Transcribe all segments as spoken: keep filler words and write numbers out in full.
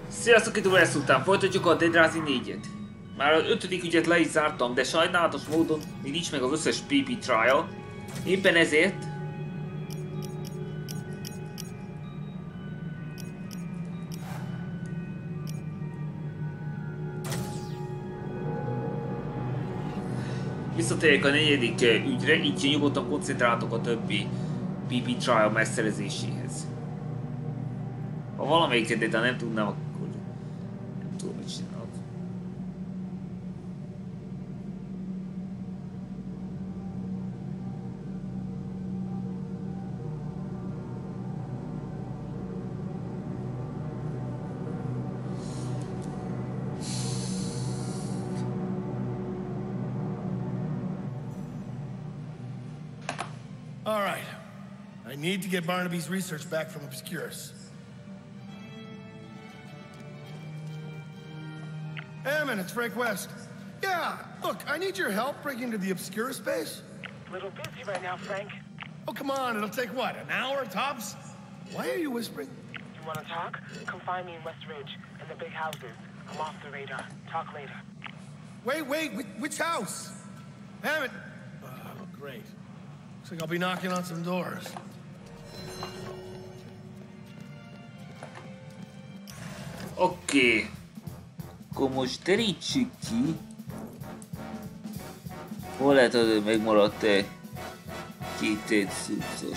Sziasztok, itt West után folytatjuk a Dead Rising négyet. Már az ötödik ügyet le is zártam, de sajnálatos módon még nincs meg az összes pé pé trial. Éppen ezért visszatérjek a negyedik ügyre, így nyugodtan koncentráltok a többi pé pé trial megszerzéséhez. Ha valamelyiket, de nem tudnám, akkor nem tudom, mit csinálok. All right. I need to get Barnaby's research back from Obscurus. Hammond, it's Frank West. Yeah, look, I need your help breaking into the Obscurus base. Little busy right now, Frank. Oh, come on, it'll take what, an hour tops? Why are you whispering? You want to talk? Come find me in West Ridge, in the big houses. I'm off the radar. Talk later. Wait, wait, which, which house? Hammond. Oh, great. Looks like I'll be knocking on some doors. Oké. Akkor most derítsük ki. Hol lehet az, hogy megmaradt-e két szúszos?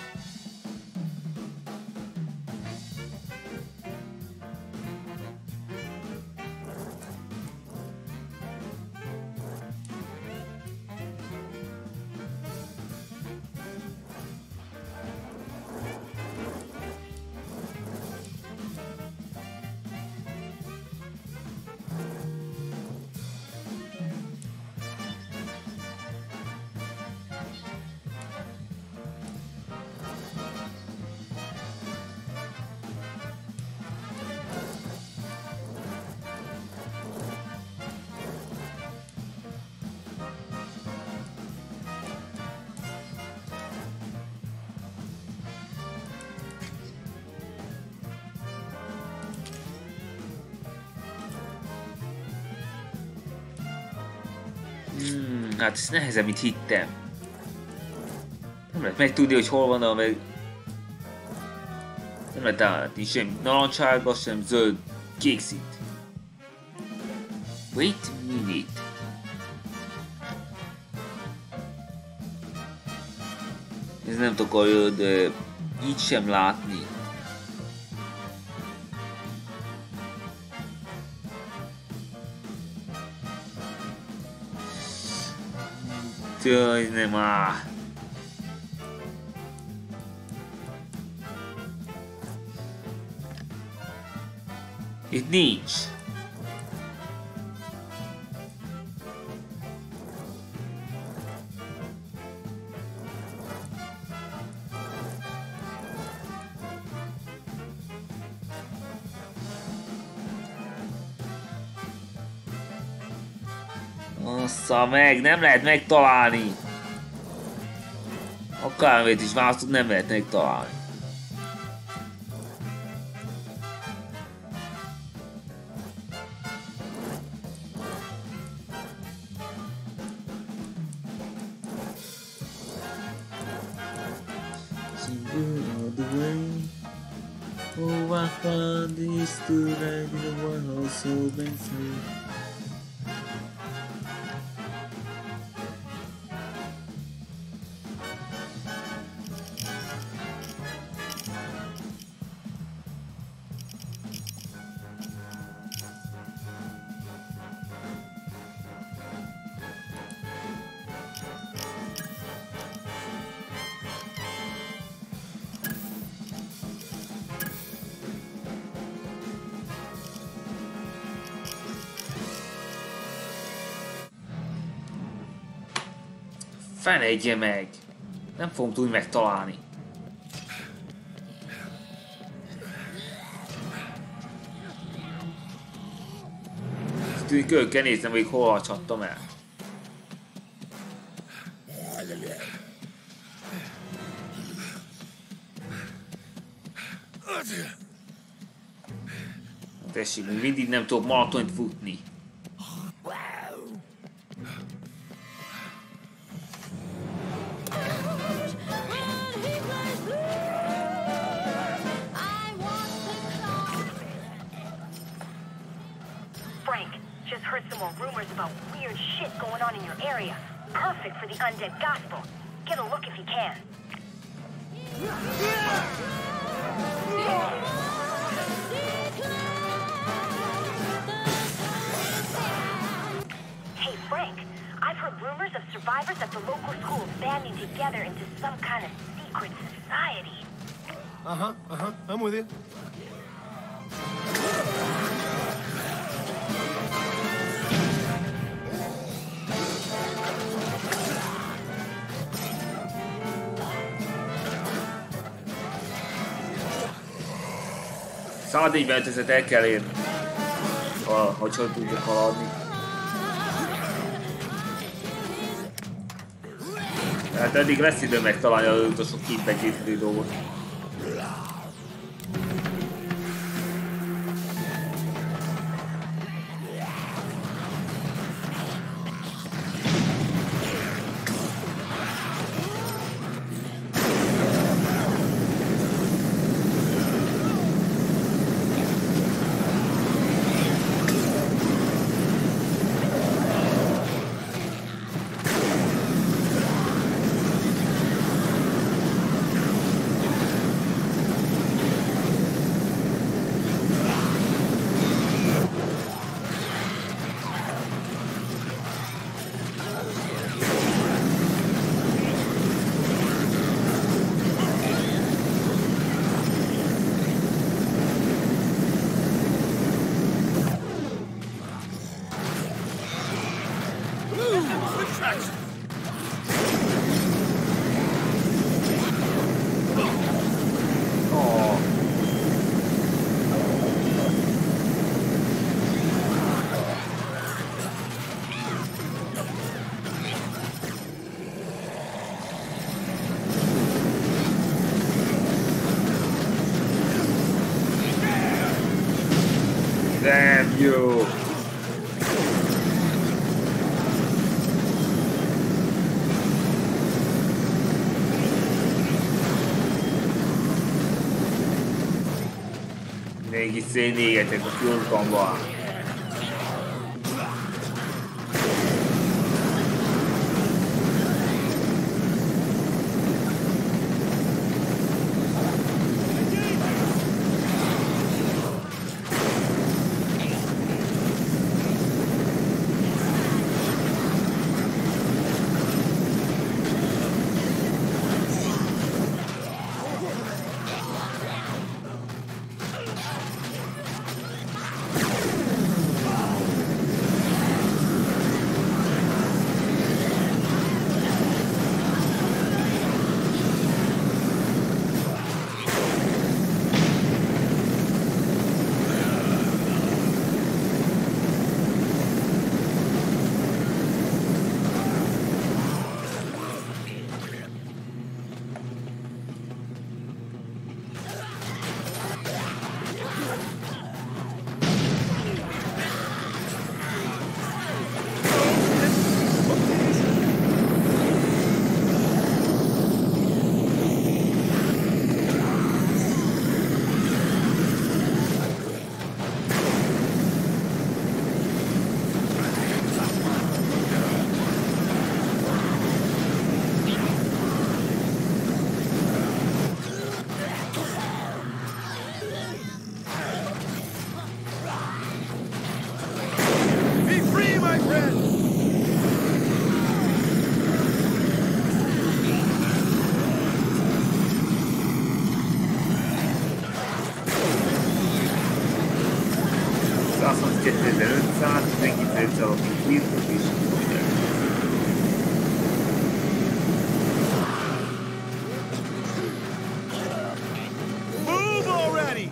Hmm, hát ez nehezebb, mint hittem. Nem lehet megtudni, hogy hol van a meg... Nem lehet állni sem narancssárga, sem zöld, kék szint. Wait a minute. Ez nem akarod uh, így sem látni. Jaj, nem áll. Itt nincs. Assza meg, nem lehet megtalálni. Akármit is választok, nem lehet megtalálni. Oh, I found this to ride in the one also makes me. Fenedje meg! Nem fogom tudni megtalálni. Tűnik, körül kell néznem, hogy hol csattam el. Tessék, még mindig nem tudok maratont futni. Frank, just heard some more rumors about weird shit going on in your area. Perfect for the undead gospel. Get a look if you can. Hey, Frank, I've heard rumors of survivors at the local school banding together into some kind of secret society. Uh-huh, uh-huh. I'm with you. száznégyvenötöt el kell érni, ha, hogyha tudjuk haladni. Tehát eddig lesz idő megtalálni az utolsó képbe készítő dolgot. Damn you! Mégis szénégetek a fülkamban. kétezer-ötszáz, tizenkilenc alapú birtok és Move already!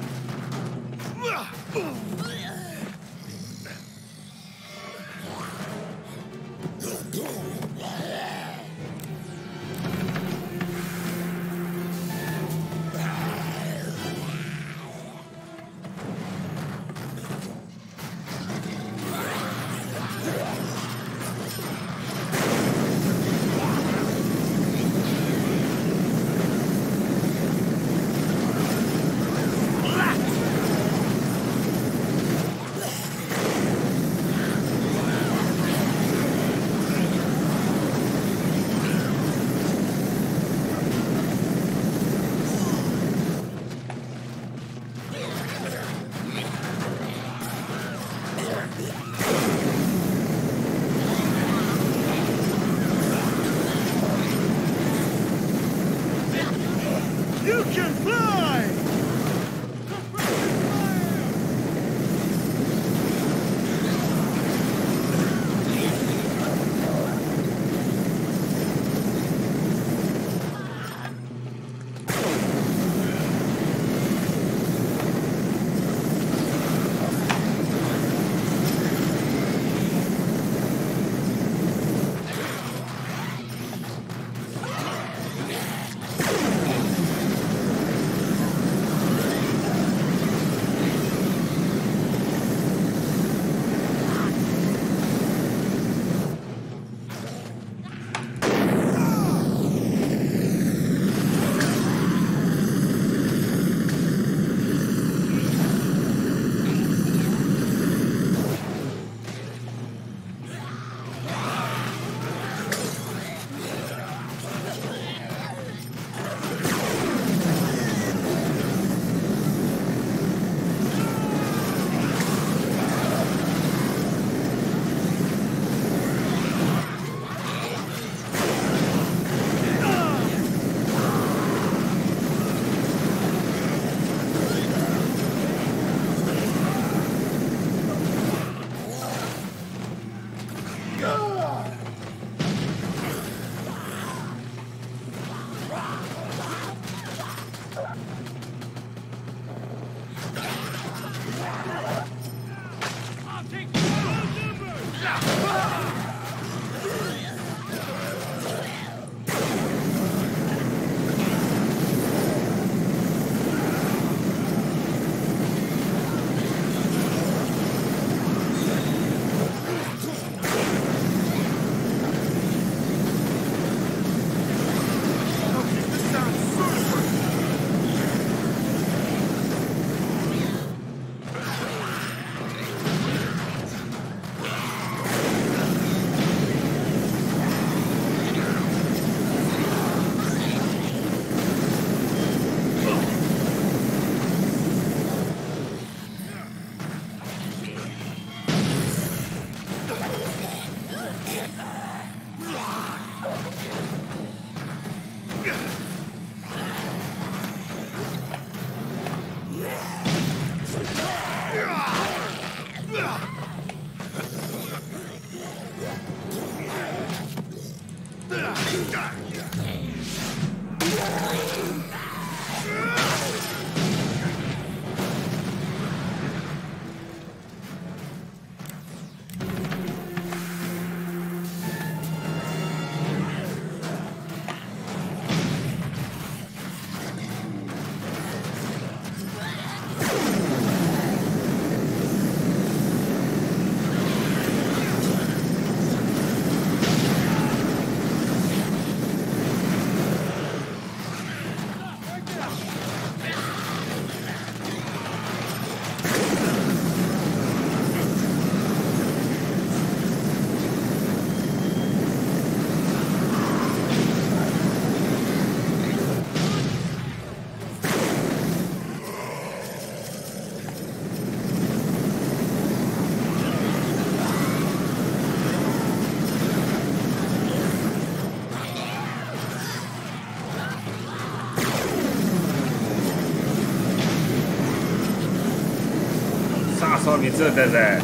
százharmincöt ezer.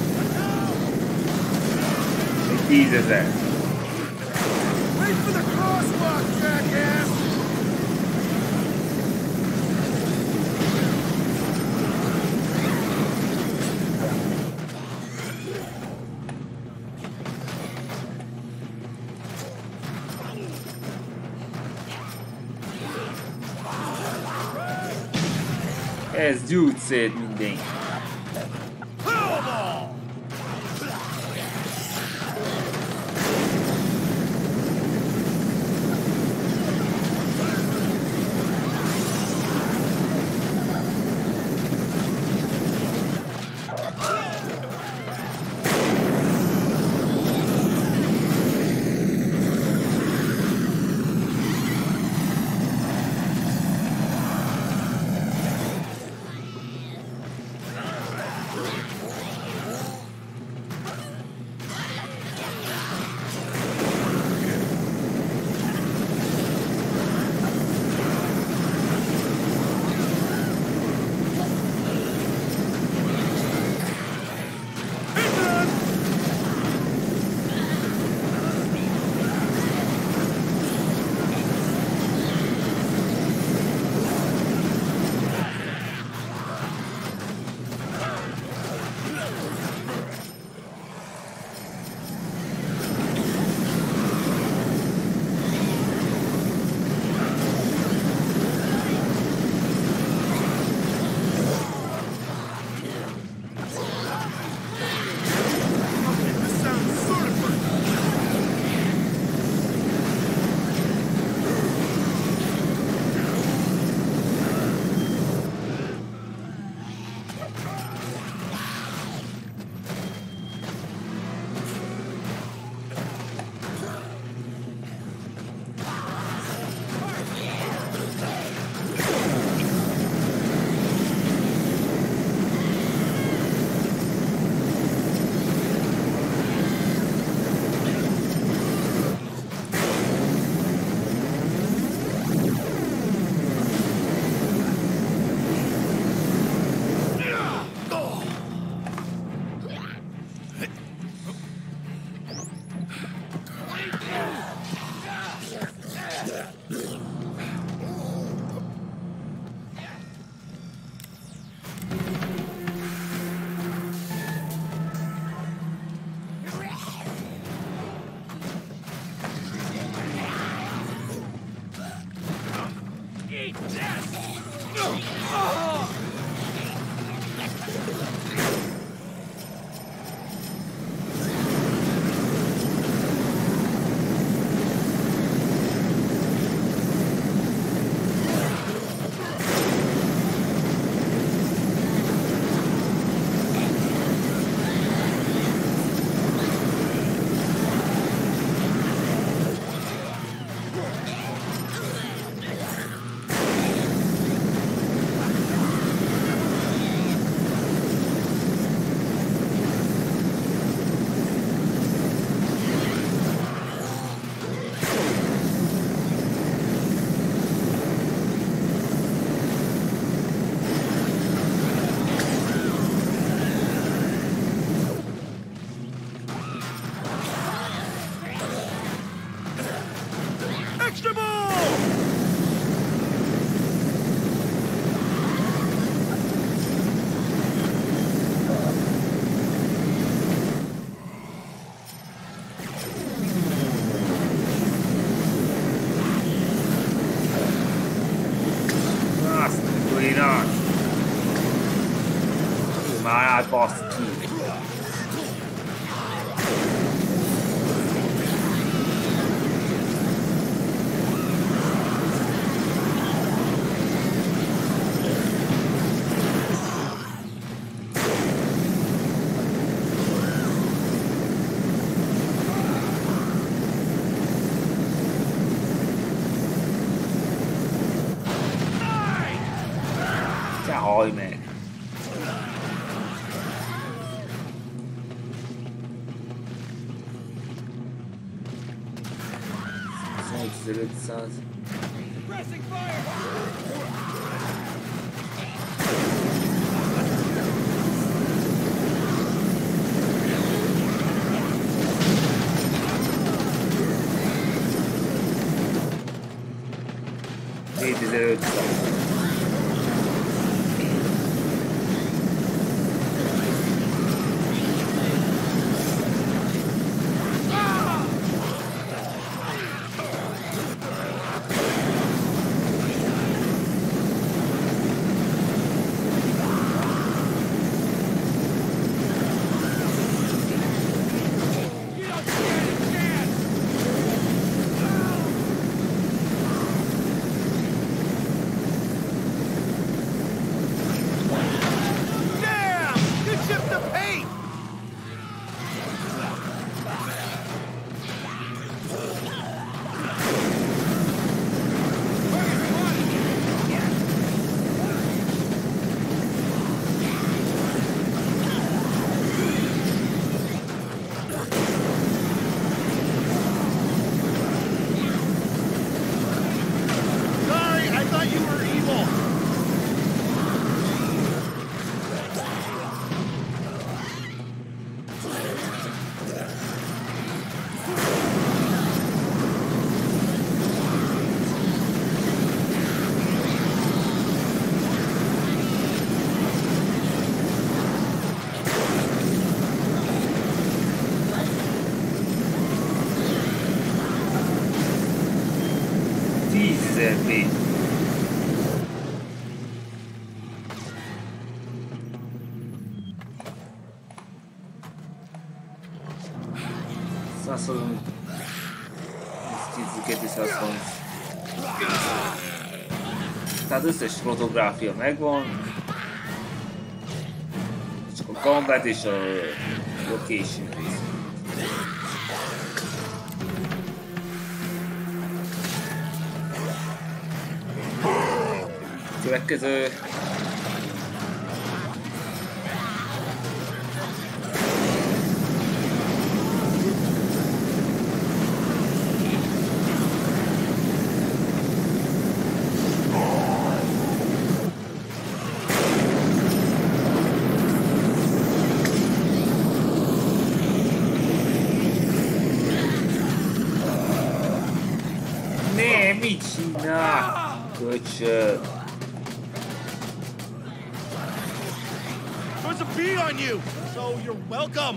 Még tízezer. Wait for the crosswalk, jackass! Ez gyújt szét mindenki. Hỏi mẹ. ötszáz. Szerbi. százszázon... tíz százszázharminc. Tehát összes fotográfia megvan. Csak a combat és a location rész. Következő. Ne, mit csinál? Köcsög. There's a bee on you, so you're welcome.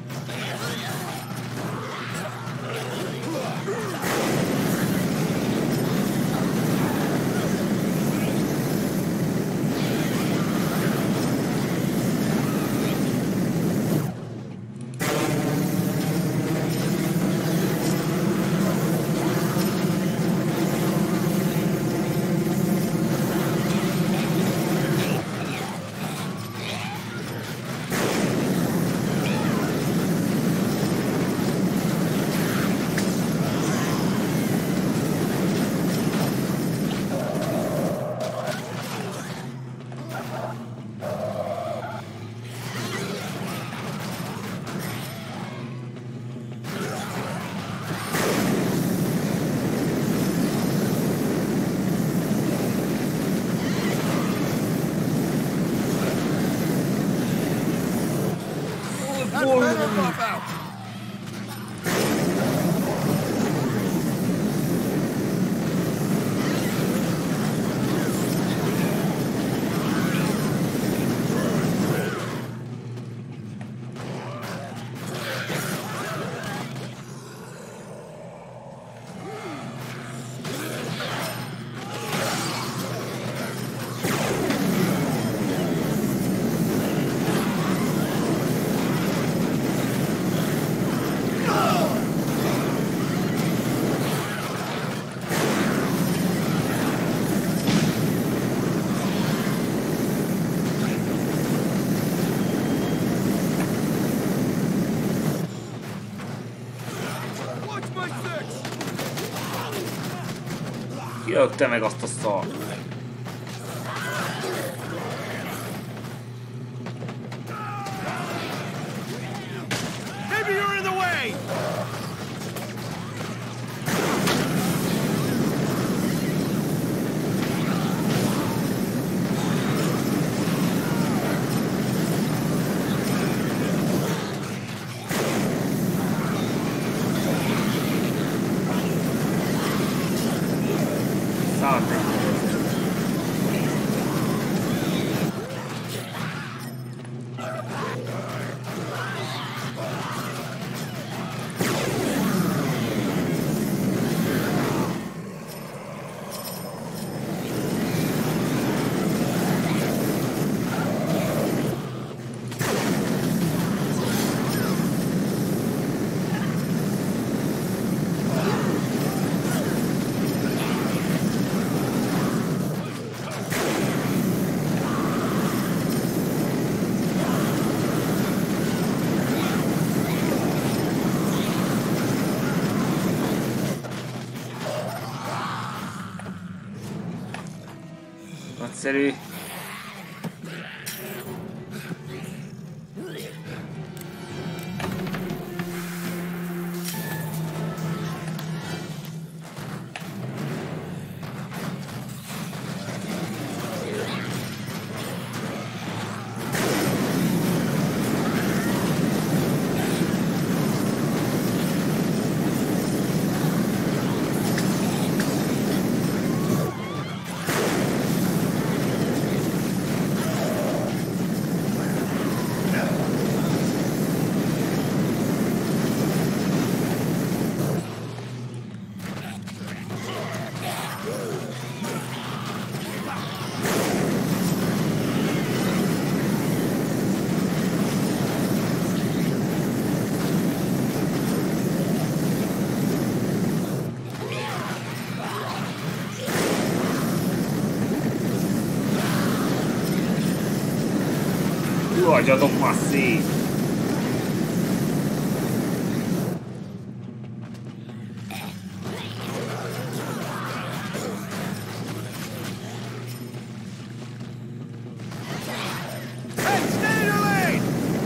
Kiökte meg azt a szart. Maybe you're in the way. Nagyszerű. Hagyjatok már szét! Hey, stay in your lane!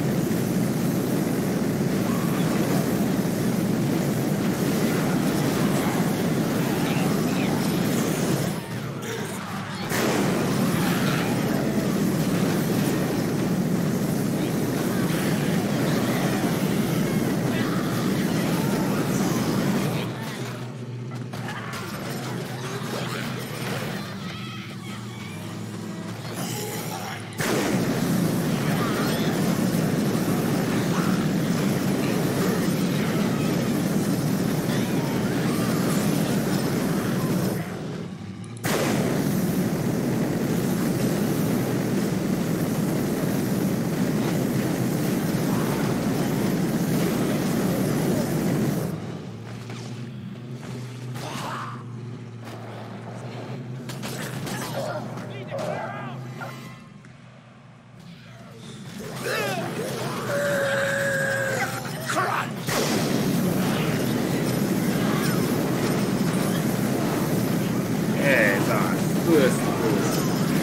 Ez az, kösz, kösz.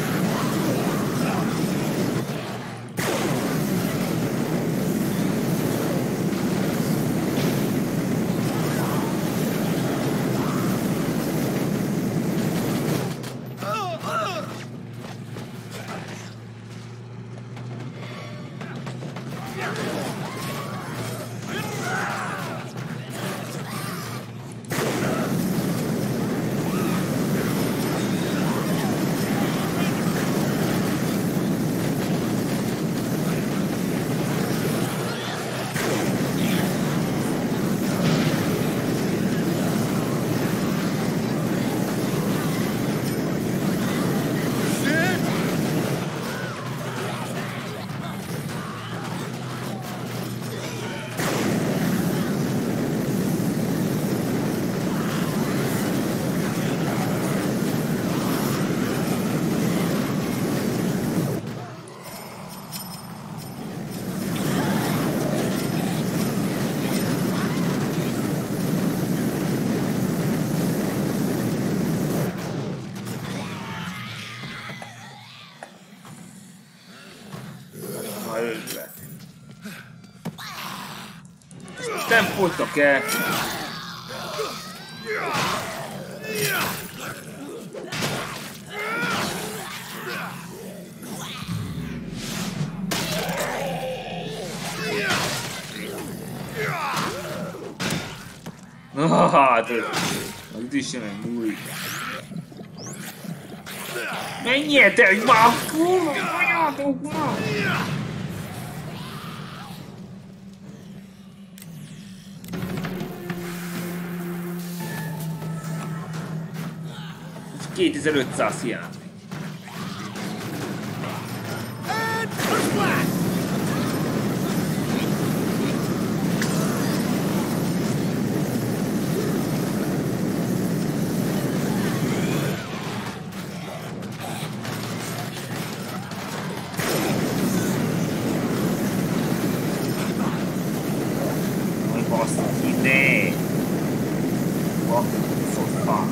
Nem fogytak el. Ah, hát ez... Az is jelen múlik. Menjetek már! Kurva, anyátok már! kétezer-ötszáz hiány. Hogy basszak ide! Basszak már!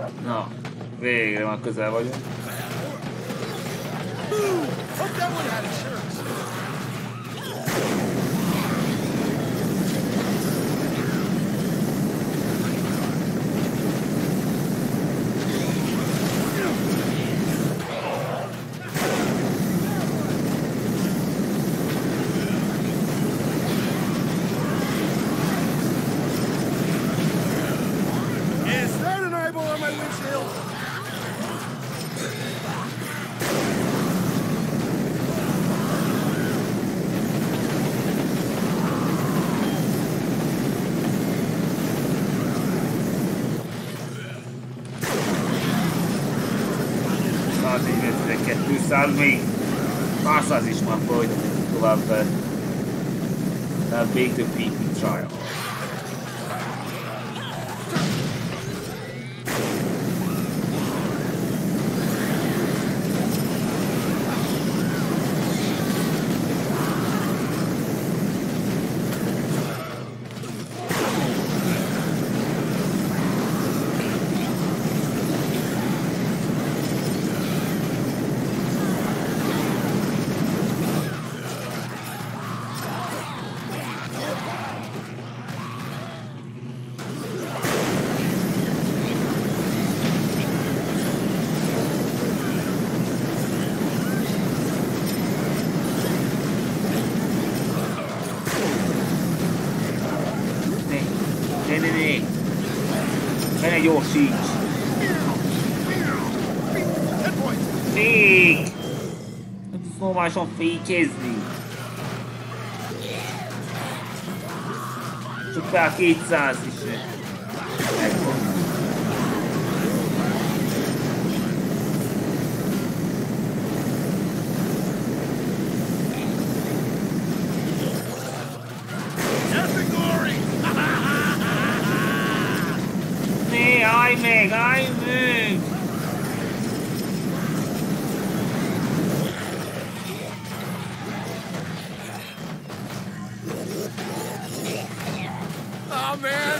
Na, végre már közel vagyunk. Hope that one had insurance. Is that an eyeball on my windshield? kétszáz még háromszáz is már folyt tovább vele. Tehát még több pé pé trial. Gyorsíts! Fék! Nem tudsz normálisan fékezni. Csak fel kétszáz is. Megvan. Állj meg, állj meg! Oh man!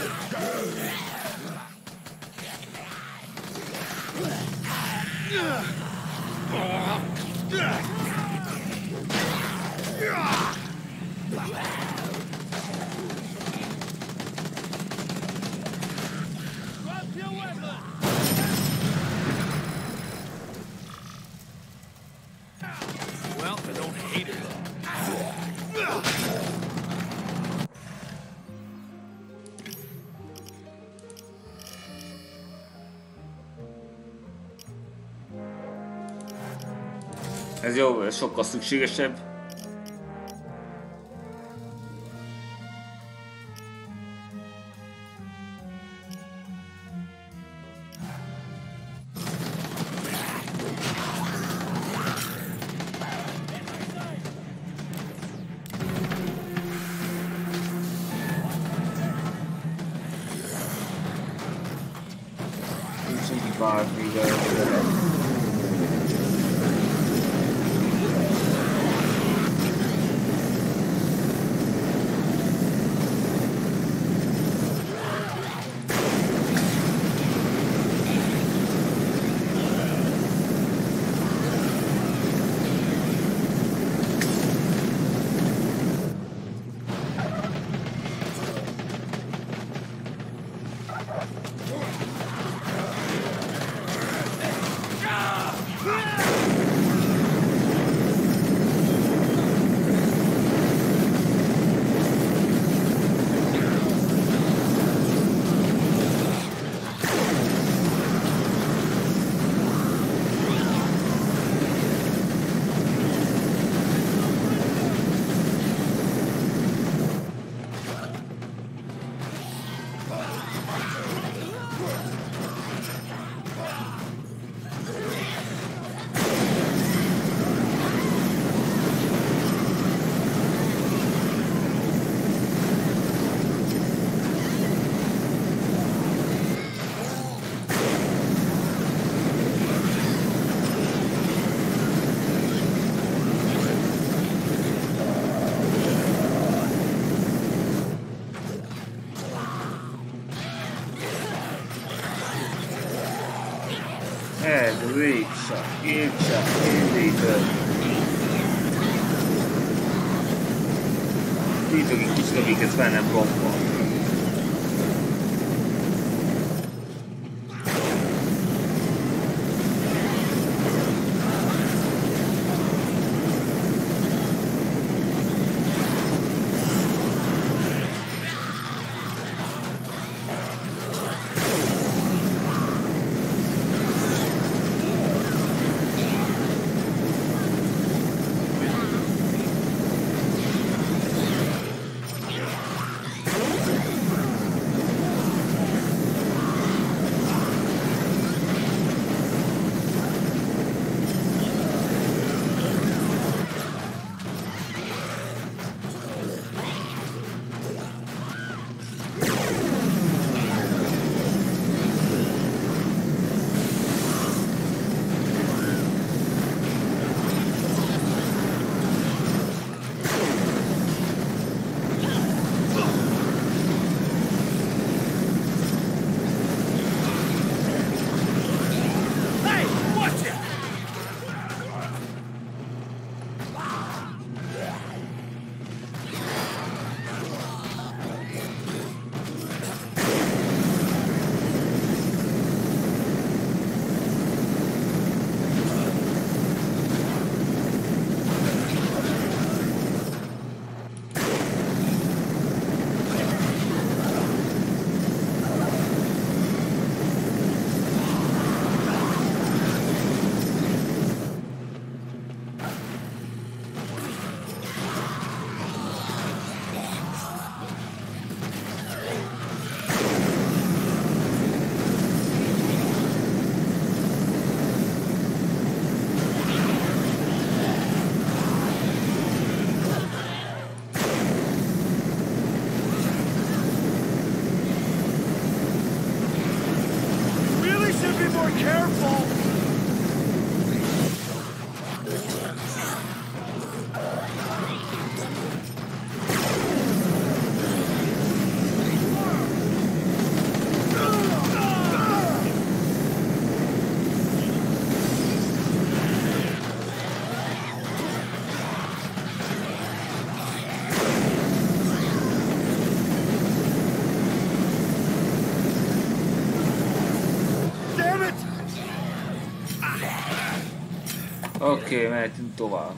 Well, I don't hate it. Ez jó, ez sokkal szükségesebb. Ez ricsa, ricsa, indítő. Indítők egy kicsit, amíg ez fel nem rombol. Oké, okay, mehetünk tovább.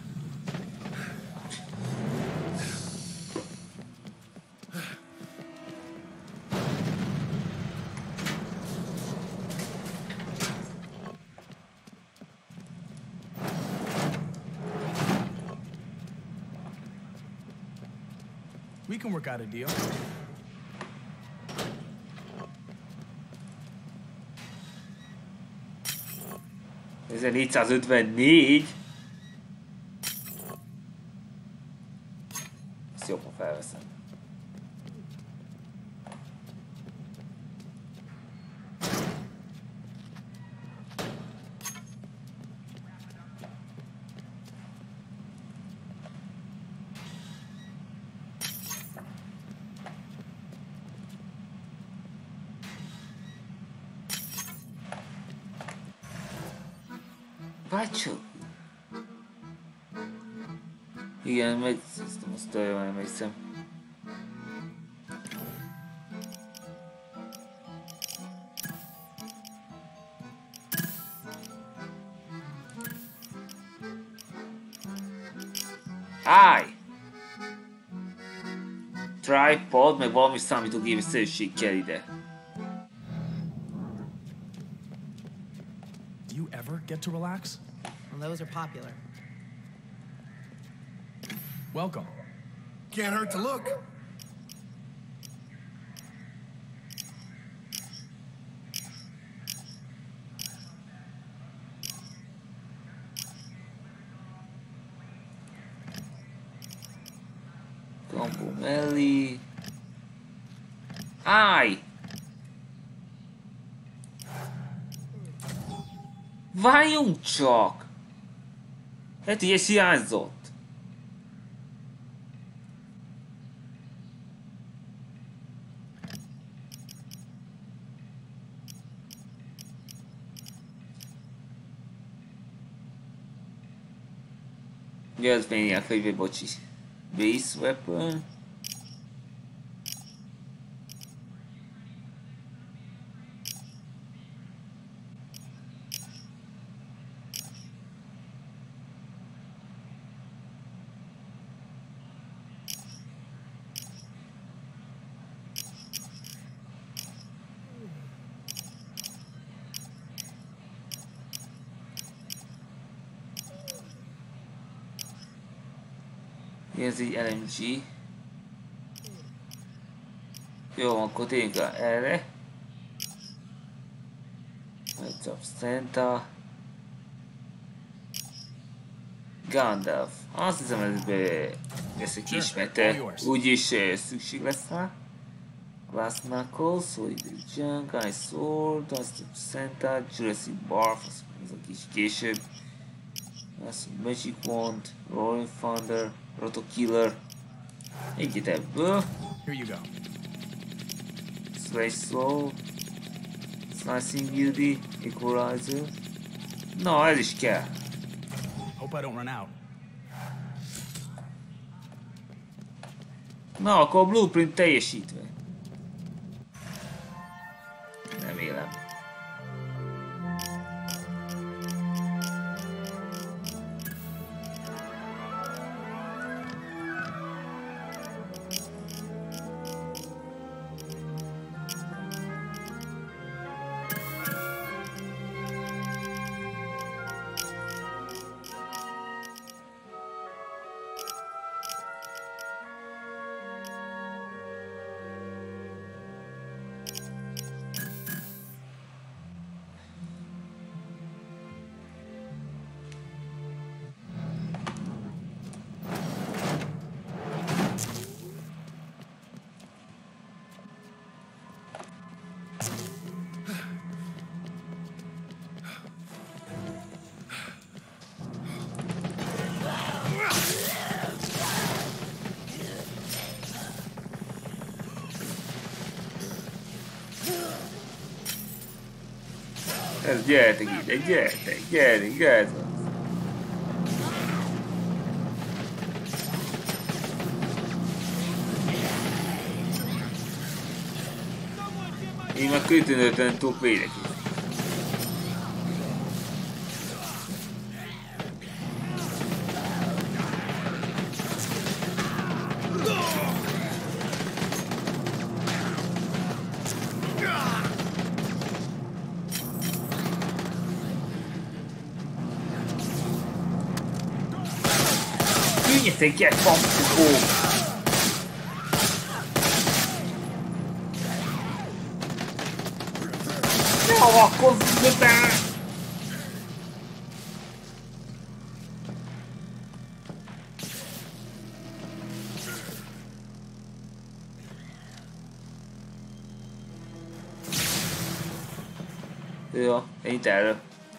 We can work out a deal. ezernégyszázötvennégy. Ezt jobban felveszem. Bácsó! Igen, meg ezt most olyan emlékszem. Állj! Tripod, meg valami számítógép szerűség kell ide. Do you ever get to relax? Well, those are popular. Welcome. Can't hurt to look. Combo Melly. Állj! Várjunk csak! Hát így ez hiányzott. Ugye ez Maniac könyve, bocsi. Base weapon. Ez egy el em gé. Jó, akkor tényleg erre. Knights of Santa. Gandalf. Azt hiszem, ez be... ezt egy kismete. Úgyis uh, szükség lesz rá. Glass Knuckles, Solid Junk, Ice Sword, Knights of Santa, Jurassic Barf, ez a kis később. Ez Magic Wand, Rolling Thunder, Roto Killer. Egyet ebből. Here you go. Slash Slow, Slicing Beauty, Equalizer. Na, ez is kell. Hope I don't run out. Na, akkor a blueprint teljesítve. Remélem. Ez gyertek ide, gyertek, gyertek, gyertek. Én már kötönötlen tudok védekezni. They get bumped to go. No, akkor be. Jó, ennyit erről.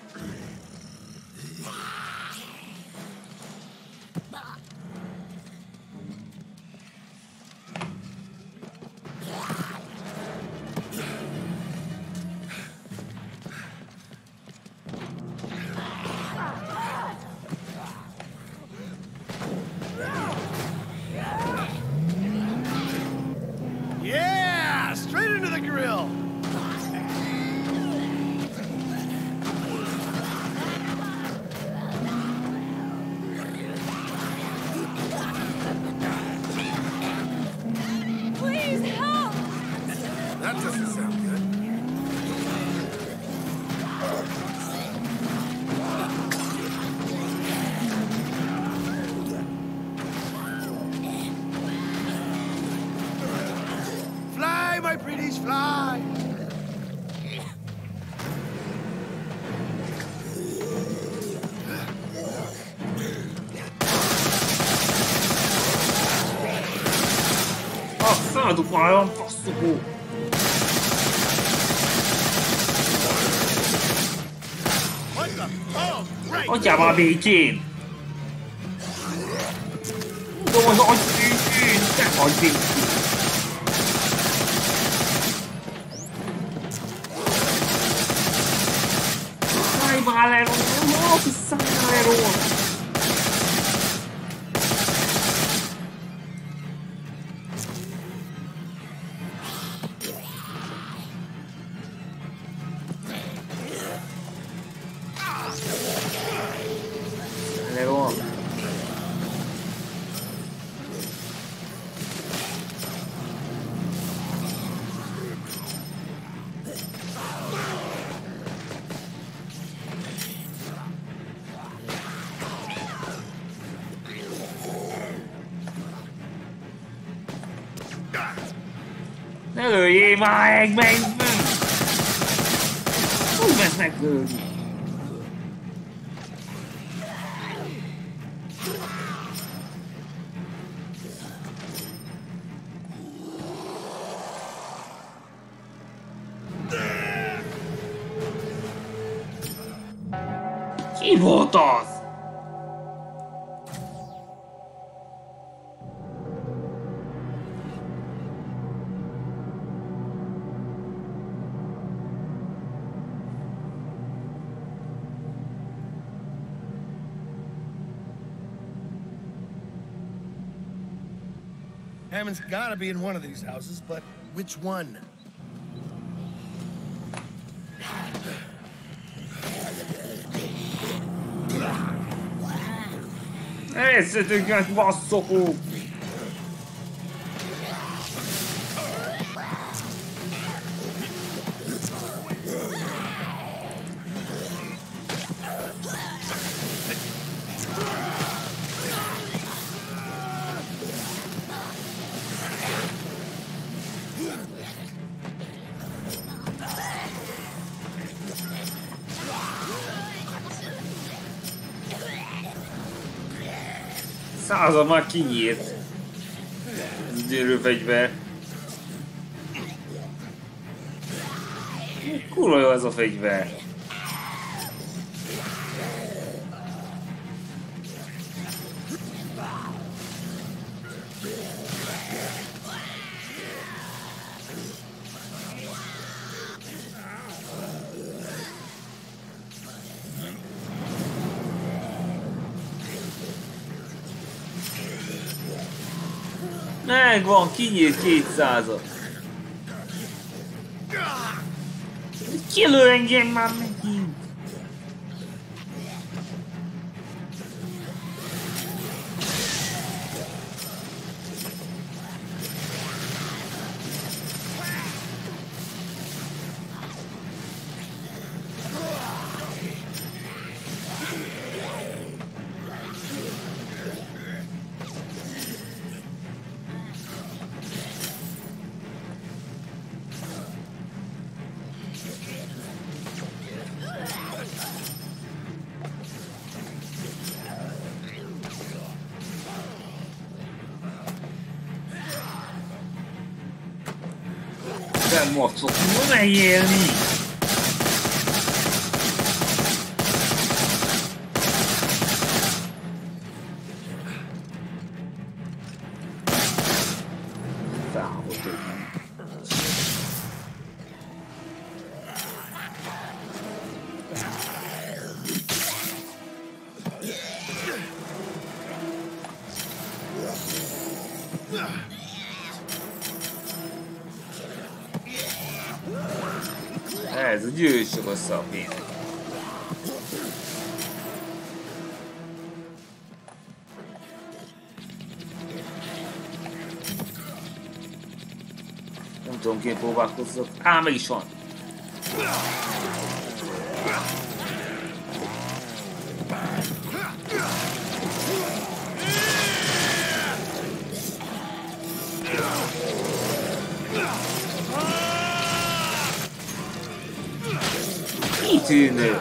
Szálltuk már olyan passzokó! Adjál már békén! Tudom, hogy adj békén! Te adj békén! Szállj már le róla! Szállj már le róla! Öljél már meg, meg, meg! Úgy ment megölni. Ki volt az? Hammond's gotta be in one of these houses, but which one? Nézzetek, basszokó! Század már kinyírt. Ez gyűrűfegyver. Kurva jó ez a fegyver. Megvan, kinyírt kétszázat. Kilő engem már megint. Nem mocok, ne élni! Ez a győzsök a szapén. Nem tudom, ki próbálkozzak. Á, meg is van. Kitűnő!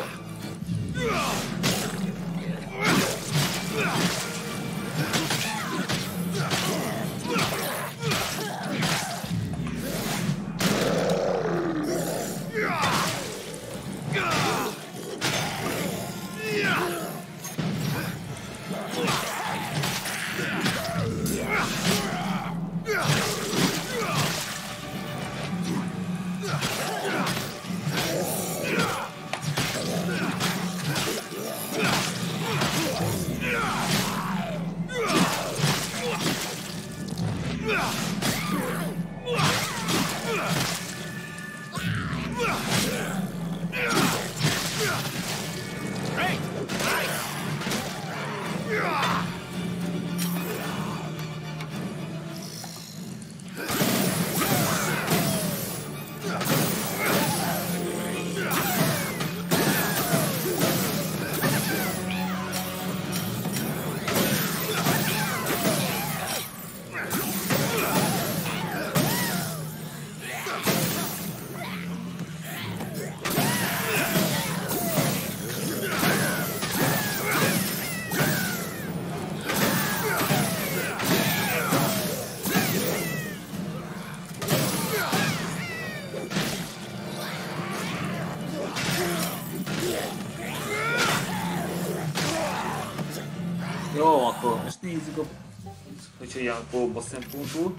Jó, akkor most nézzük, a, hogy hogyan próba szempontból.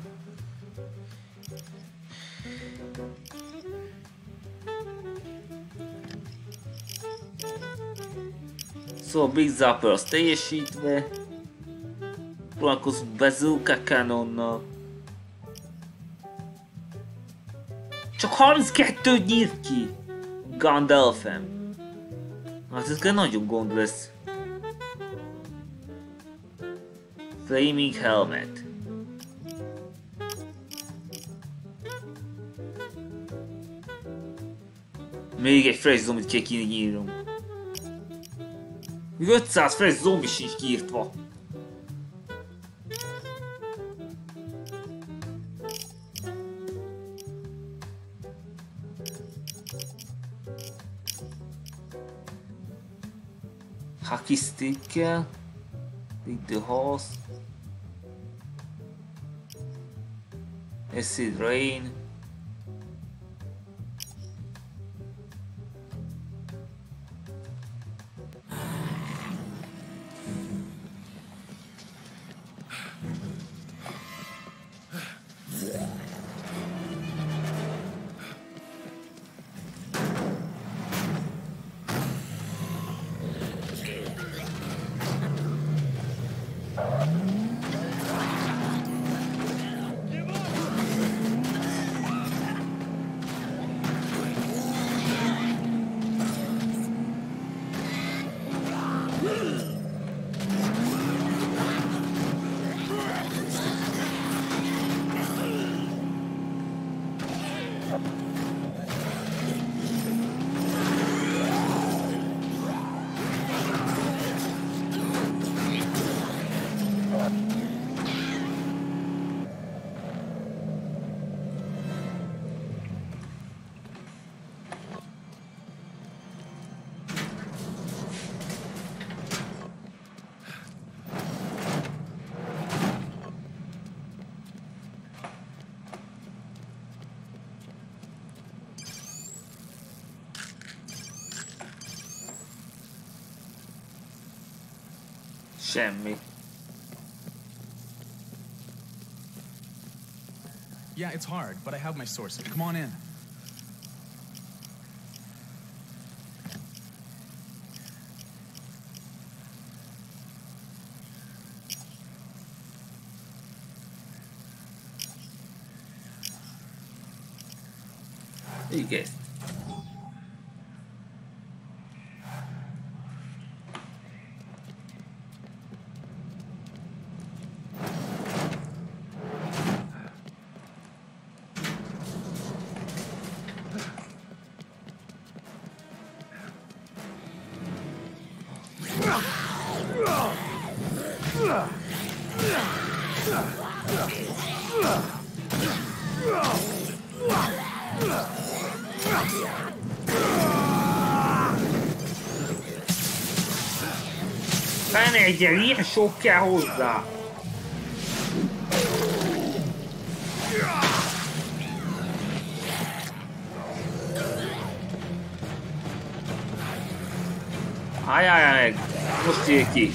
Szóval Big Zapper az teljesítve. Próbálkozunk Bazooka Cannonnal. Csak harminckettőt nyírt ki! Gandalfem. Hát ez nagyon gond lesz. Flaming Helmet. Még egy fresh zombit kell kinyírnunk. Még ötszáz fresh zombi sincs kiírtva. Hockey stickkel. With the horse. Acid rain. Semmi. Yeah, it's hard, but I have my source. Come on in. Igen. Ne legyen, ilyen sok kell hozzá! Álljál meg! Most ér ki!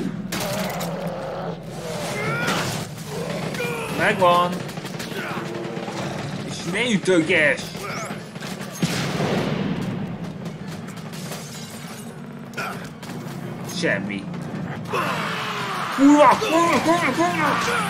Megvan! És ne ütögess! Semmi. Kurva! Kurva! Kurva! Kurva!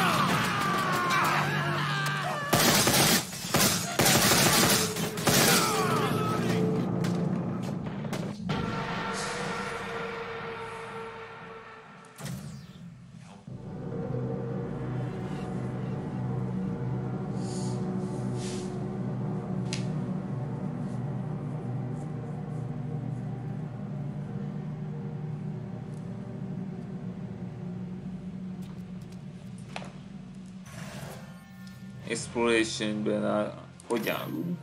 Explorationben áll, hogy állunk?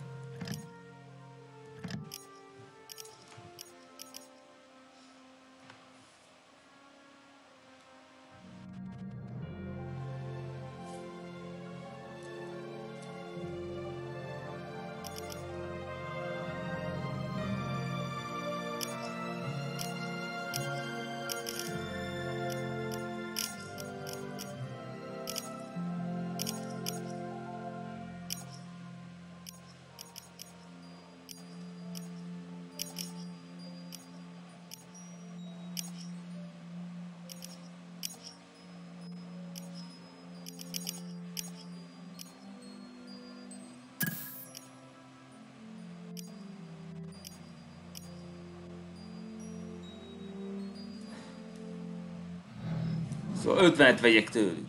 Szóval ötvenet vegyek tőlük.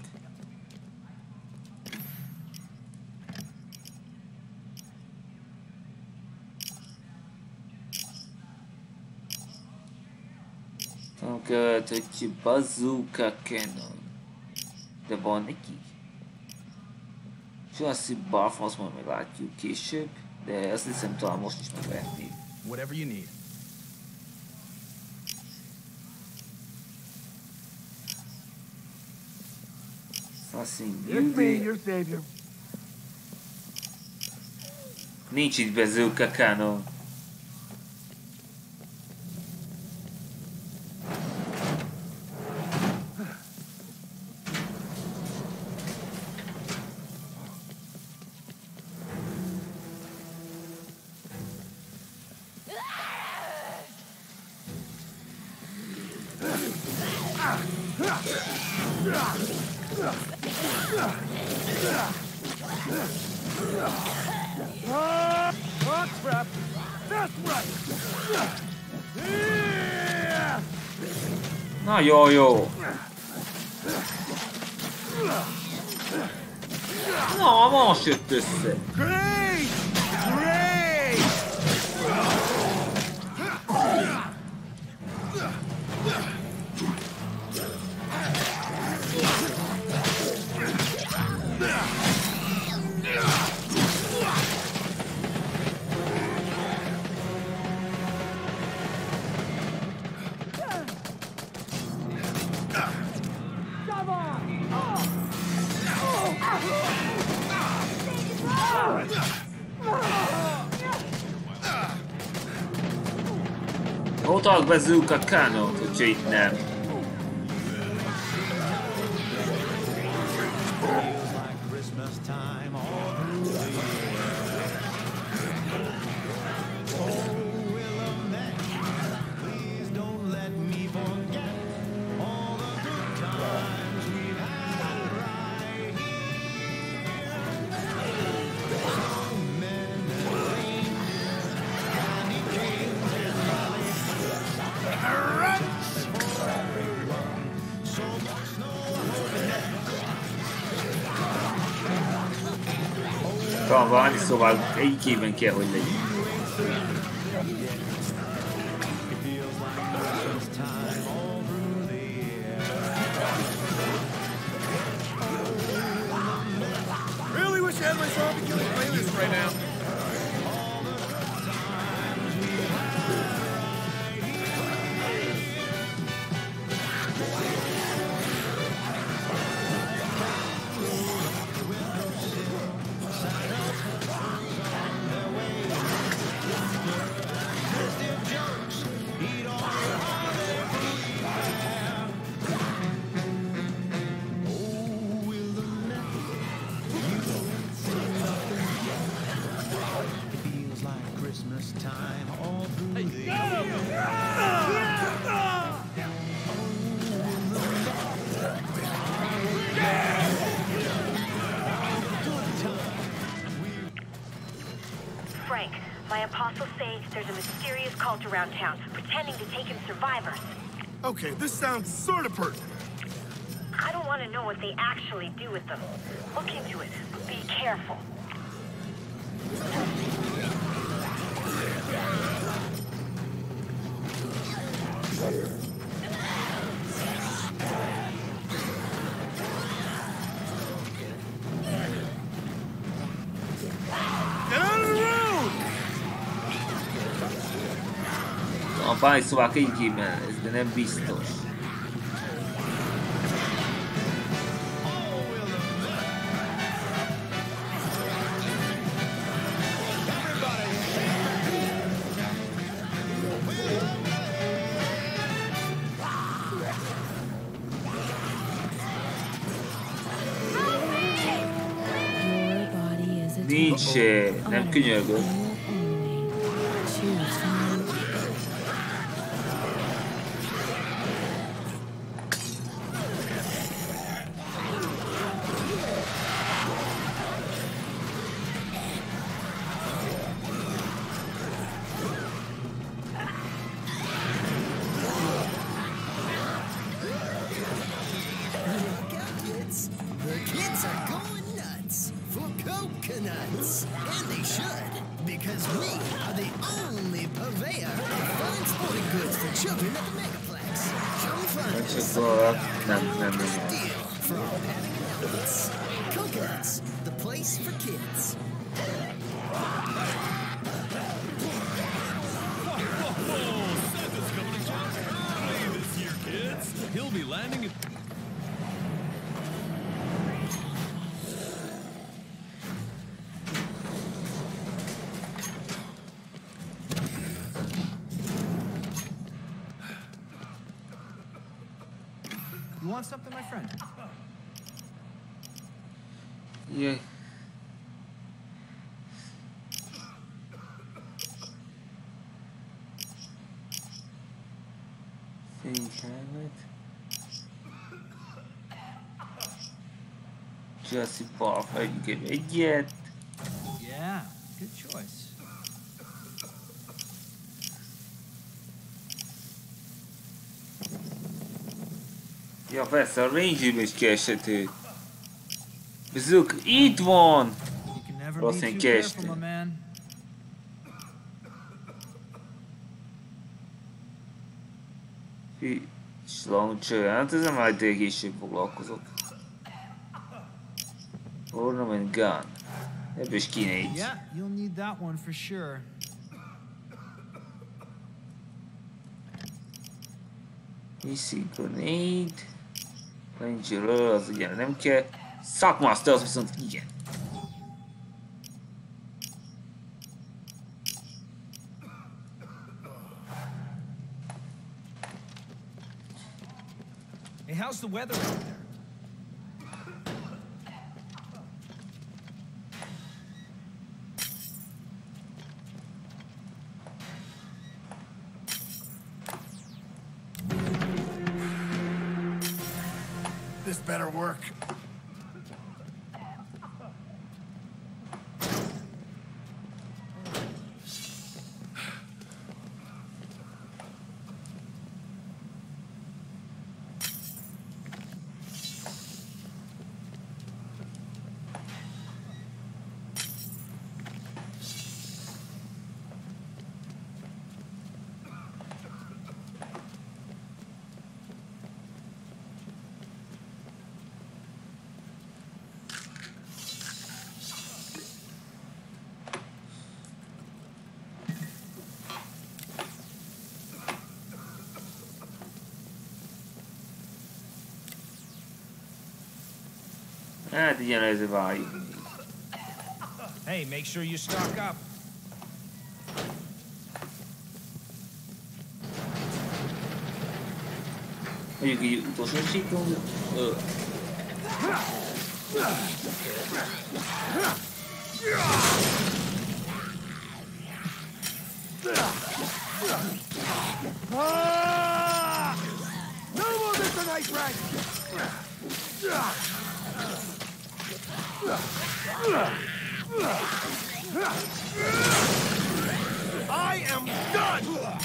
Követhetjük Bazooka Cannon. De van neki? Chelsea Buff, azt majd meglátjuk később, de azt hiszem talán most is megvehetnék. Whatever you need. Assassin It's me, Beauty. your savior. Nincs itt Bazooka Cannon. Ah, oh, crap. That's right. Yeah. Nagyon jó! Na, most jött össze! Great! Great! Ott a Bazooka Cannon, hogyha itt nem. Van valami, szóval egyik évben kell, hogy legyen. Really wish I had my zombie killing playlist right now. Frank, my apostles say there's a mysterious cult around town, pretending to take in survivors. Okay, this sounds sort of pertinent. I don't want to know what they actually do with them. Look into it, but be careful. Get out of the road! A báj, szóval egyikében ez, de nem biztos. Nincs, nem könyörgök. children at the Megaplex. Come find És us. akkor nem, nem, nem. Deal for all having nuggets. Coconuts, the place for kids. Santa's coming to town early this year, kids. He'll be landing at... You want something, my friend? Jaj. Fényhelmet. Jurassic Park, hagyjuk egyet. Yeah, good choice. Ja persze, a Ranger-ben is kereshető. Bizuk, itt van! You can never Rossz be én too careful, kerestem. my man. És launcher, hát ezzel majd később foglalkozok. Ornament gun. Ebből is kéne így. Yeah, you'll need that one for sure. P C grenade. Ranger, az ugye nem kell. Suckmaster, az viszont igen. Hey, how's the weather out there? This better work. Hát igen, ez várjuk. Hey, make sure you stock up. Mondjuk így utolsó síkon. Ah! No more Mister Rank! I am done!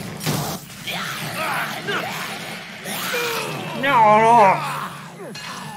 No, no!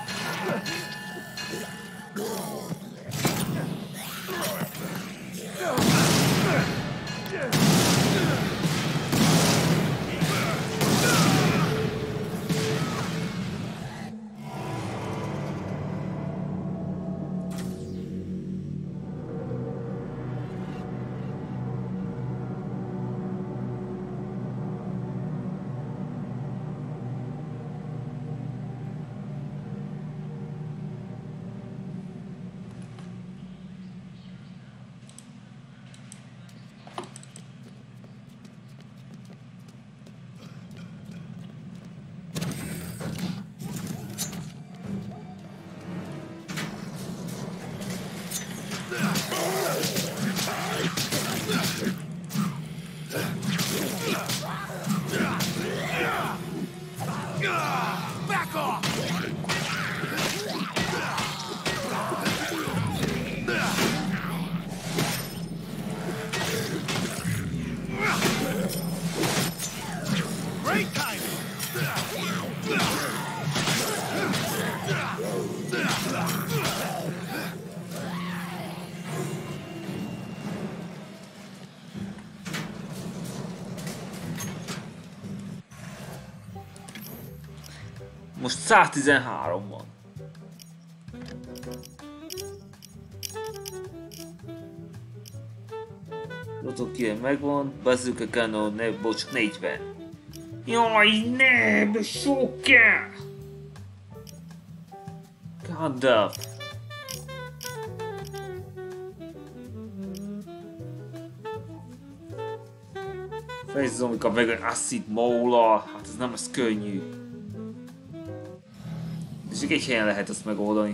száztizenhárom van. Rotokia megvan, Bazooka Cannon, ne, bocs, negyven. Jaj, ne, de sok kell! Gandalf. Fejsz zombika meg egy acid maula, hát ez nem az könnyű. De csak egy helyen lehet ezt megoldani.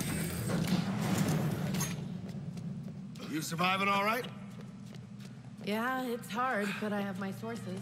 You surviving all right? Yeah, it's hard, but I have my sources.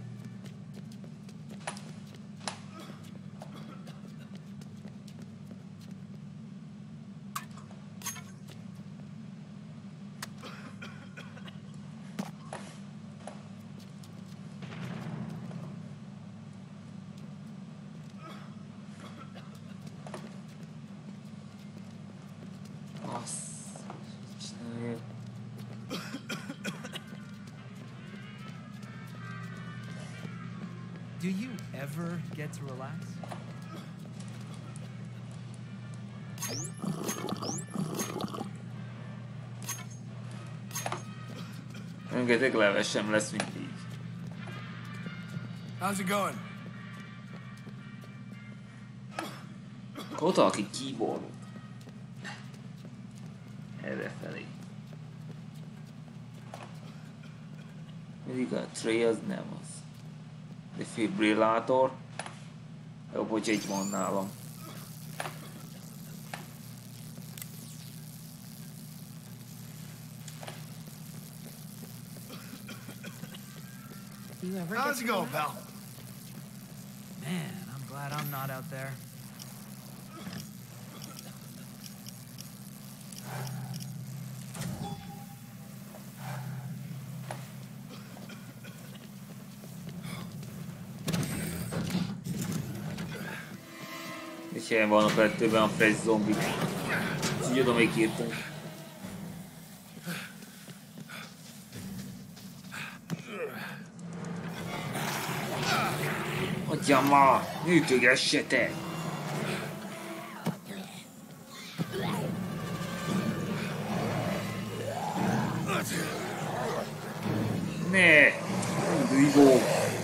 Do you ever get to relax? Rengeteg levesem lesz mindig. How's it going? Kota, aki keyboardot. Erre felé. Mindig a tray az nem az. Defibrillátor. Jobb, hogy egy van nálam. How's it going, pal? Man, I'm glad I'm not out there. Egy helyen vannak kettőben a fresh zombik. Úgyhogy oda még írtunk. Hagyjam már! Műkögessetek! Ne! Indulj!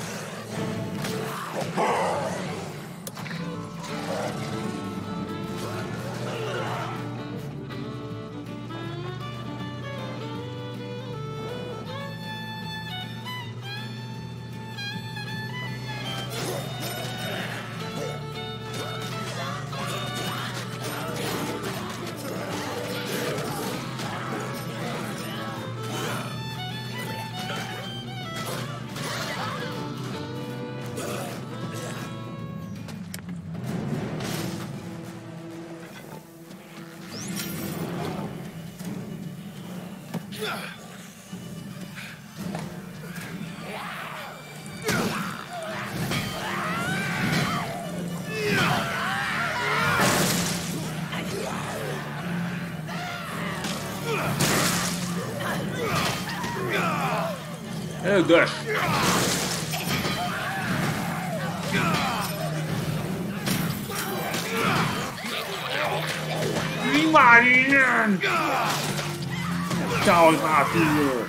Ögös! Mi már innen! Távol már tőle!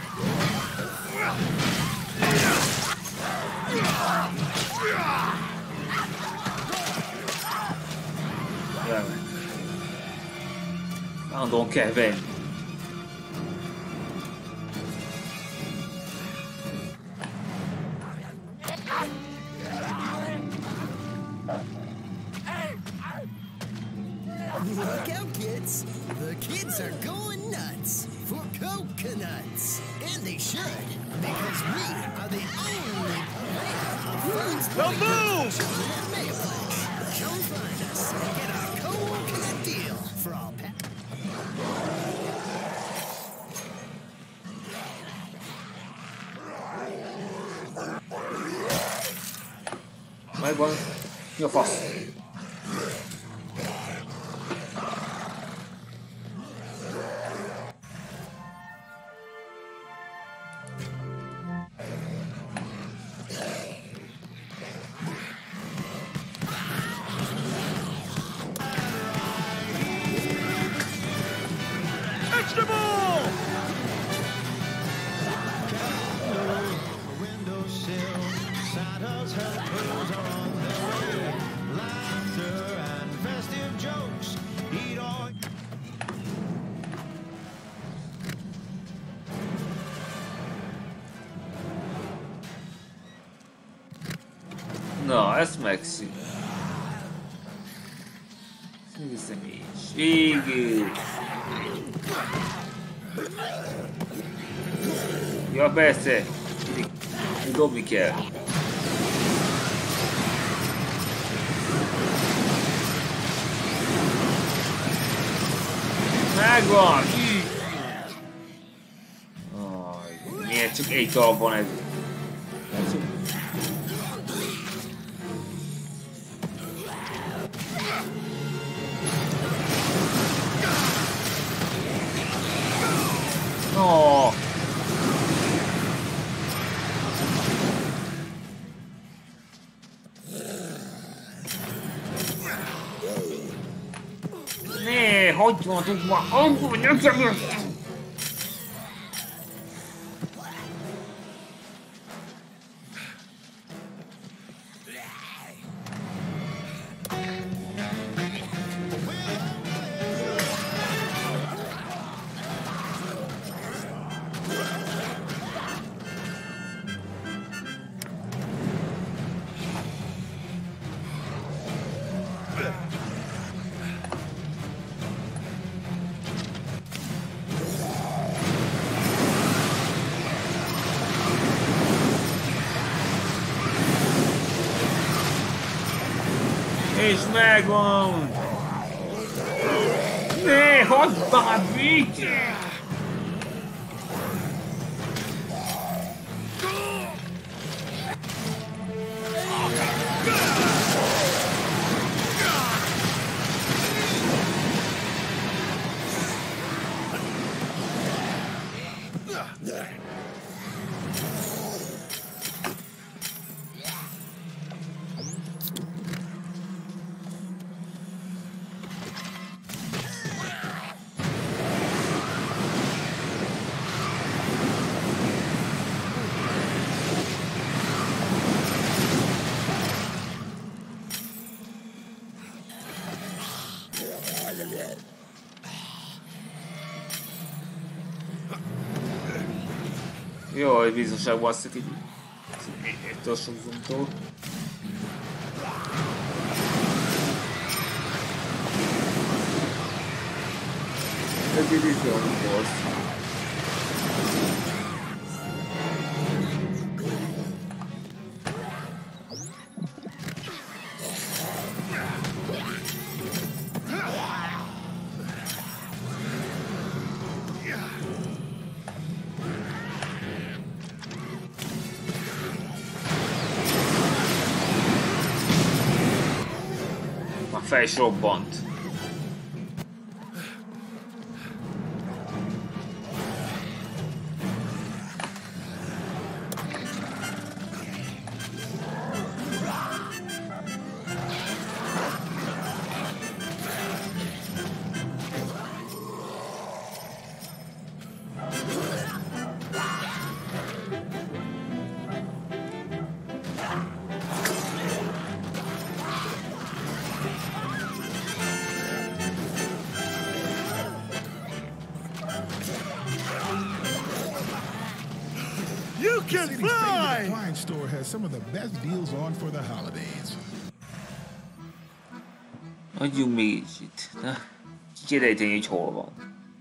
Állandóan kell venni. Look out, kids. The kids are going nuts for coconuts. And they should, because we are the only Don't move! Come find us and get our coconut deal for all pa- Megvan. Mi a fasz? ezt megszűnt. Személyiség. Ja, persze. Dobni kell. Megvan! Oh, miért csak egy darab van ez? Oh. Ne, hogy van tudva? Angol nyelven. És megvan! Ne, hagyd már végig! Jaj, biztonságban basszik így. Ettől sok zoomtól. Ez így itt jól volt. Fej is robbant. Store has some of the best deals on for the holidays. Adjunk még is itt. Na, kirejteni, hogy hol van.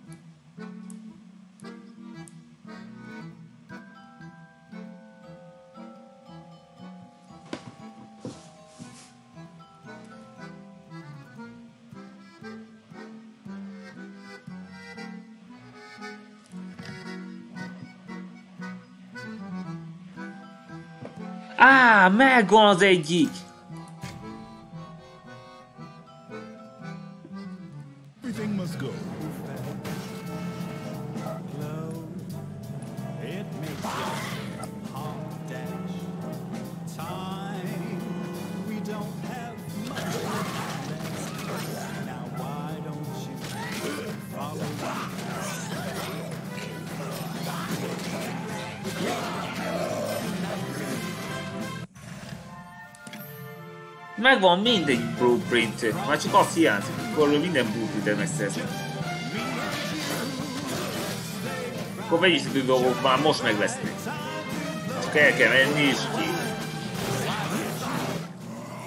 Á, megvan az egyik! Everything must go. Megvan mindegy blueprint, már csak azt hiányzik, akkor minden blueprintet megszerzem. Akkor vegyészítő dolgok már most megvesznek. Csak el kell menni és ki.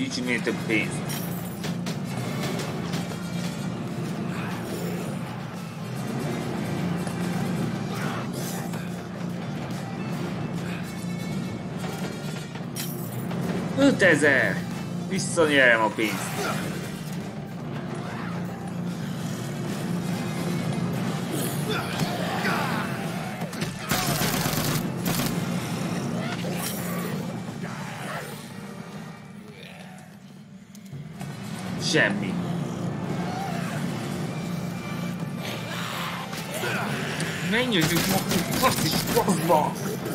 Gyűjtsünk minél több pénzt. ötezer! Visszanyerem a pénzt. Semmi. Menjünk ma, azt is faszba!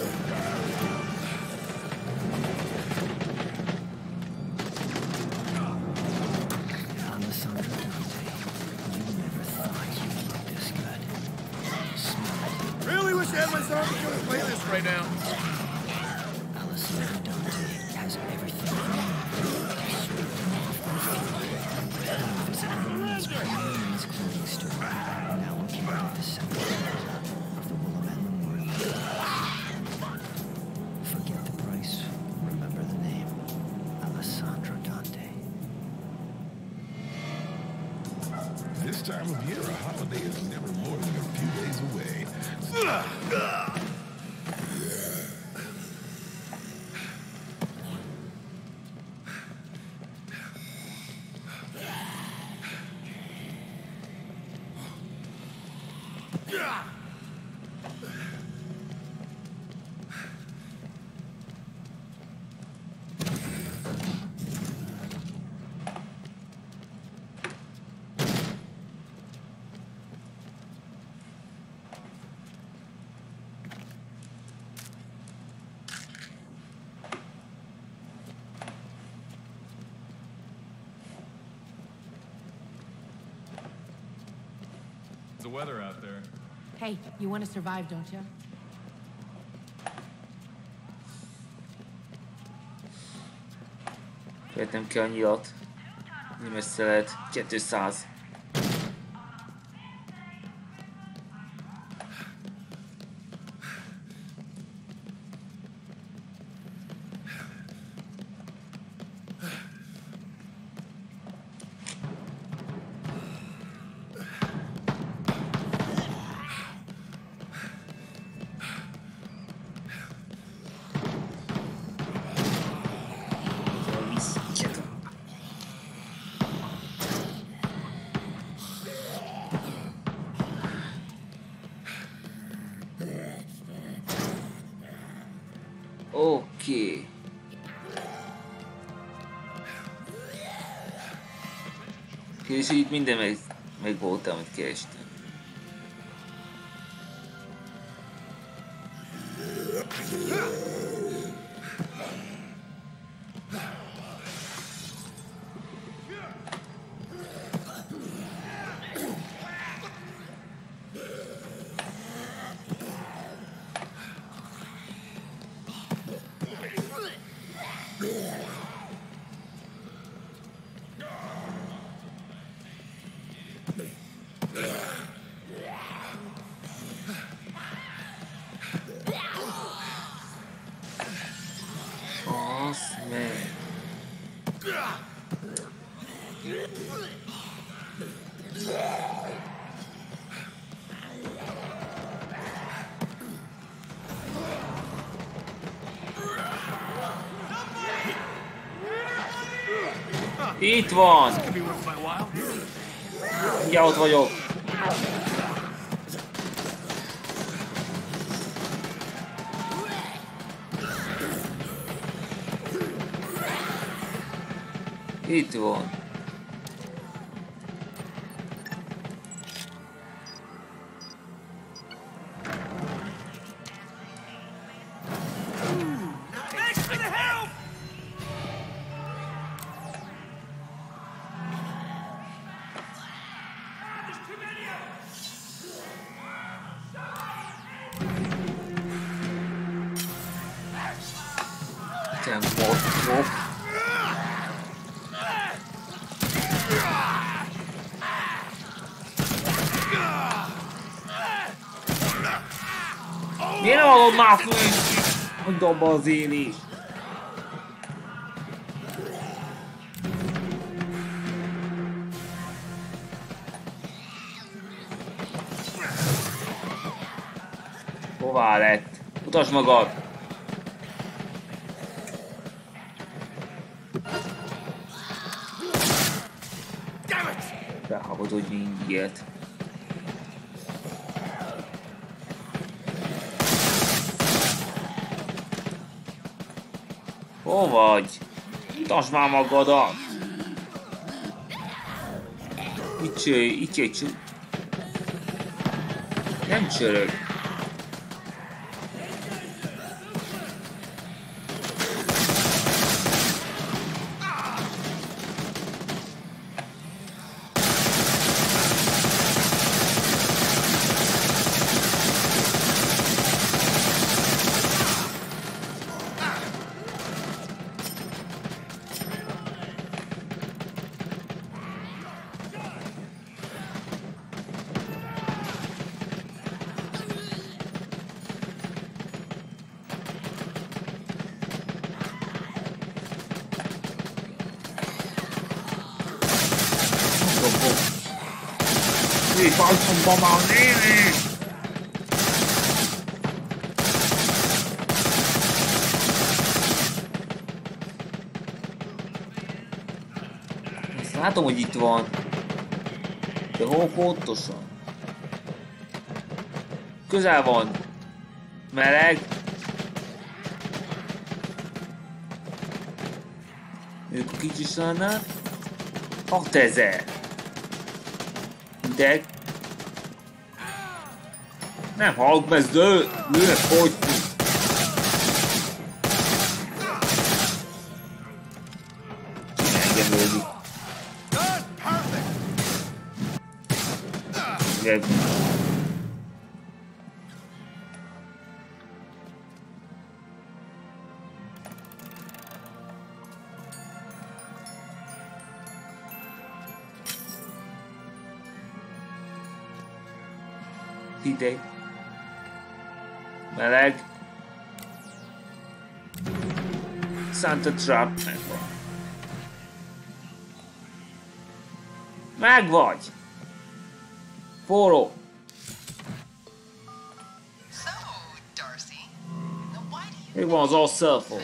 Really wish I had my son to play this right now. Alessandro Dante has everything. Clothing store. Now located at the center of the Willamette Memorial. Forget the price. Remember the name. Alessandro Dante. This time of year, a holiday is never more than a few days away. The weather out there. Hey, you want to survive, don't you? Vettem ki a nyilat. Nem messze lehet. kétszáz. Oké. És itt minden meg, meg volt, amit kerestem. Itt van! Ja, ott vagyok. Itt van. Miért nem hallod már föl? Hogy dobba az én is. Hová lett? Mutasd magad! Behabod, hogy mindjárt. Hol vagy? Mutasd már magadat! Itt cső, itt egy cső. Nem csörög. Mi falszomba már néni! Azt látom, hogy itt van. De hol pontosan? Közel van. Meleg. Ők a kicsi lenne. hatezer. De... Nem halk, ez lő! Lőnek hogy? Engem lődik. Igen. Hideg. Meleg. Santa Trap megvan. Megvagy! Forró! Még van az all-cell-phone.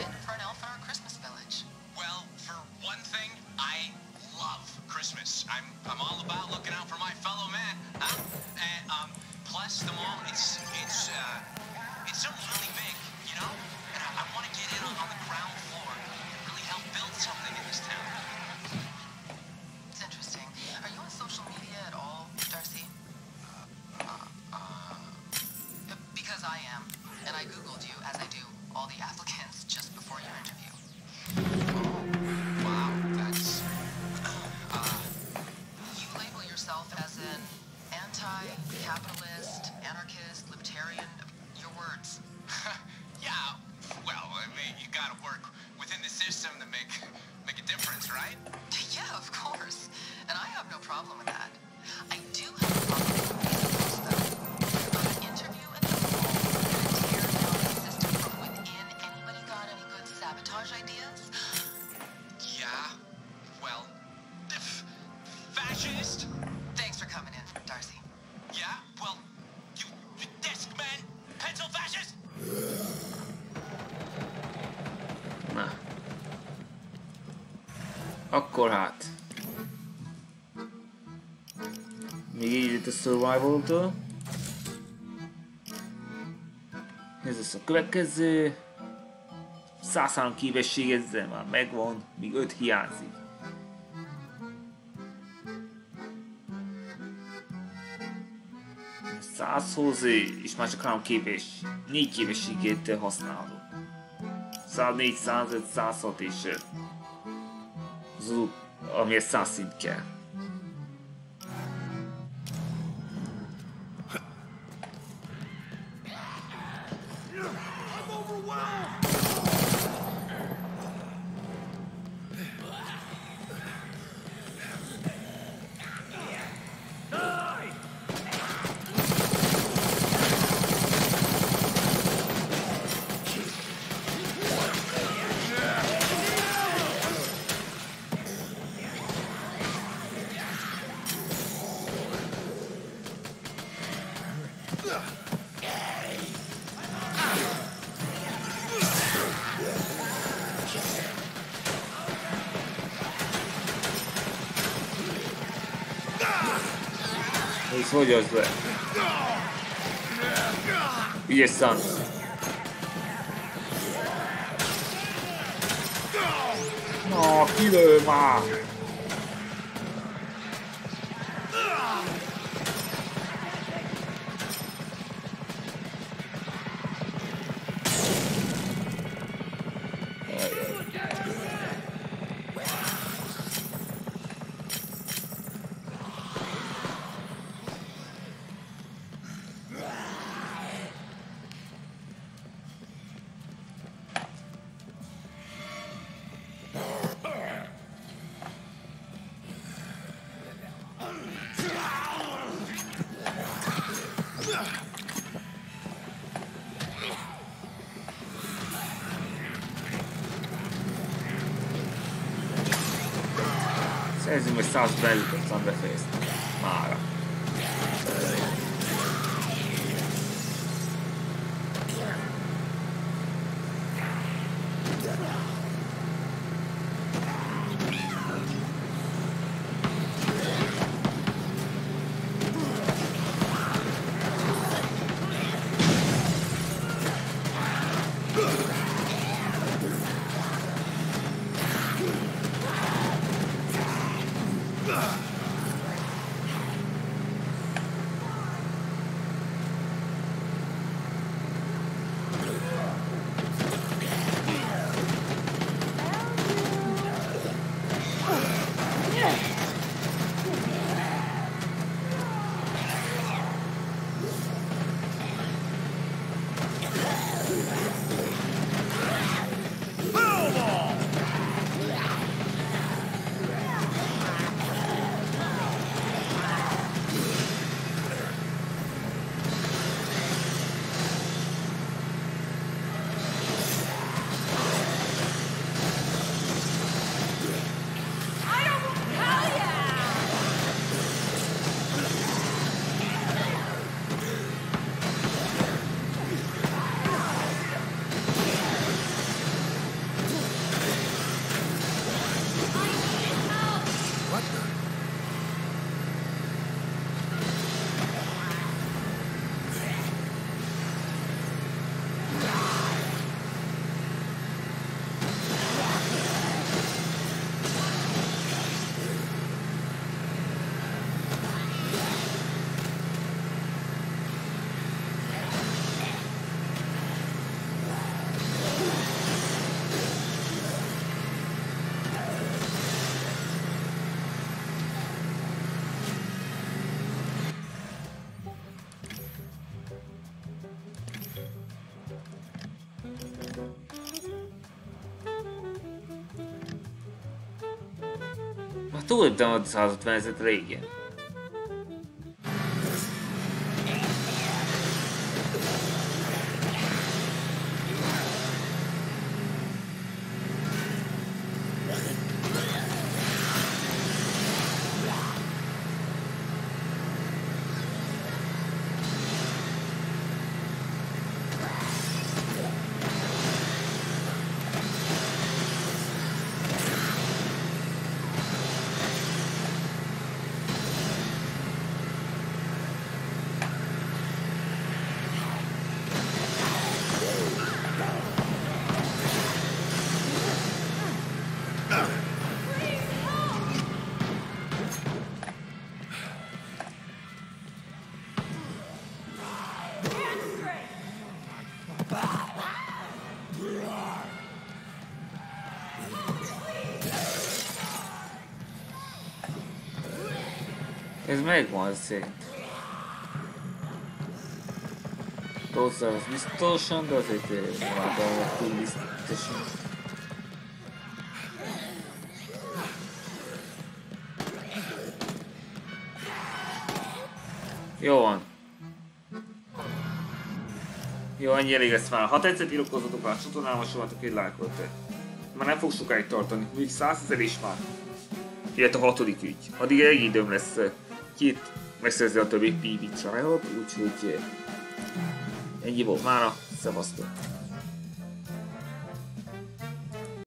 Akkor hát. Még így itt a survival-től. Ez lesz a következő. száz három képesség ezzel már megvan, míg öt hiányzik. százhoz és már csak három képes, négy képességét használható. száznégy, százöt, százhat és az ami száz szint kell. És hogy az le? Ügyes szan! Na, kilő már! Szerzünk egy száz belül, aztán befejeztem. Mára. Túléptem a száz ötvenezret régen. Ez megvan szerint. Toszor az biztosan, de azért maradom túl biztosan. Jó van. Jó, annyi elég lesz már. Ha tetszett, iratkozzatok a csatornámra, sohatok egy lájkot. Már nem fog sokáig tartani, még százezer is már. Illetve a hatodik ügy. Addig elég időm lesz két megszerzni a többi pé vé trial-ot, úgyhogy ennyi volt mára, szevasztok!